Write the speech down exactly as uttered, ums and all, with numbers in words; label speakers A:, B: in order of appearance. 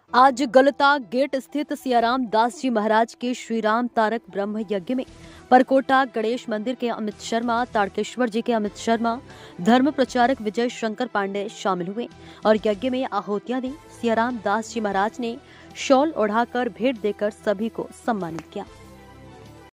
A: आज गलता गेट स्थित सियाराम दास जी महाराज के श्री राम तारक ब्रह्म यज्ञ में परकोटा गणेश मंदिर के अमित शर्मा, तारकेश्वर जी के अमित शर्मा, धर्म प्रचारक विजय शंकर पांडे शामिल हुए और यज्ञ में आहुतियां दी। सियाराम दास जी महाराज ने शॉल ओढ़ाकर भेंट देकर सभी को सम्मानित किया।